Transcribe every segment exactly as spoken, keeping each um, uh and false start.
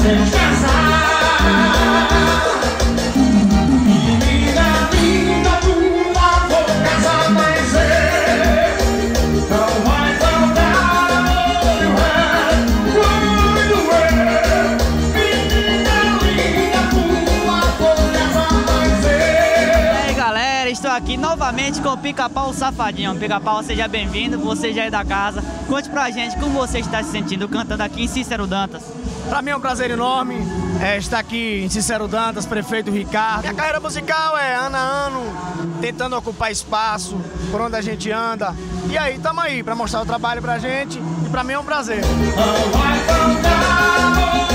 queremos casar. Menina linda, por favor, casa, mas eu não vai faltar amor, quando eu. Menina linda, por favor, casa, mas eu. E aí galera, estou aqui novamente com o Pica-Pau Safadinho. Pica-Pau, seja bem-vindo, você já é da casa. Conte pra gente como você está se sentindo cantando aqui em Cícero Dantas. Para mim é um prazer enorme é, estar aqui em Cícero Dantas, prefeito Ricardo. Minha carreira musical é ano a ano, tentando ocupar espaço por onde a gente anda. E aí, tamo aí para mostrar o trabalho pra gente e pra mim é um prazer. Não vai faltar amor,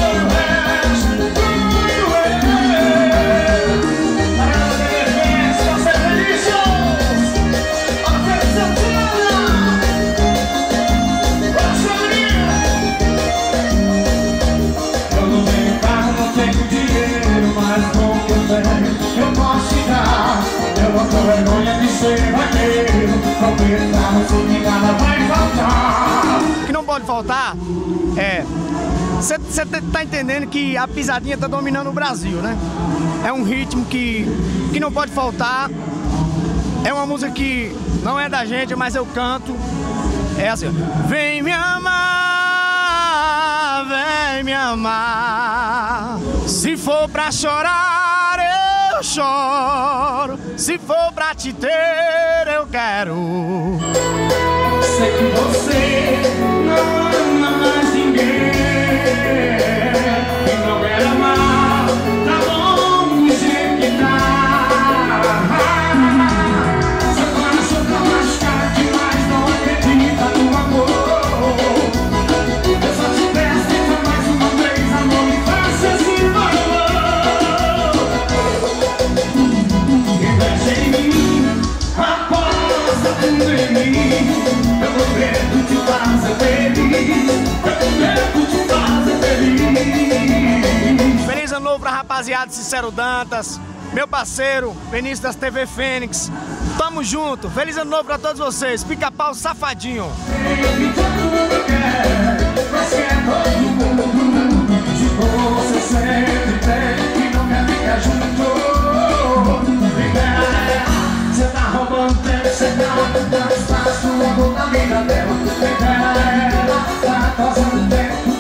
eu posso te dar, eu não tô vergonha de ser vaqueiro, não pensava que nada vai faltar. O que não pode faltar é... Você tá entendendo que a pisadinha tá dominando o Brasil, né? É um ritmo que, que não pode faltar. É uma música que não é da gente, mas eu canto. É assim, ó. Vem me amar, vem me amar. Se for pra chorar, eu choro. Se for pra te ter, eu quero. Sei que você não ama mais ninguém e não quer amar, tá bom do jeito que tá. Seu coração tá machucado demais, não acredita no amor. Eu só te peço, tenta mais uma vez, amor, me faça esse valor. Investe em mim, aposta tudo em mim. Eu prometo te fazer feliz, eu prometo te fazer feliz. Feliz ano novo pra rapaziada de Cícero Dantas, meu parceiro, Vinícius das T V Fênix. Tamo junto, feliz ano novo pra todos vocês, Pica-Pau Safadinho. Baby, todo mundo quer, mas quer todo mundo. Tipo, você sempre tem e não quer ficar junto. Libera, cê tá roubando tempo, cê tá roubando espaço, amor na vida dela. Libera ela, tá causando tempo.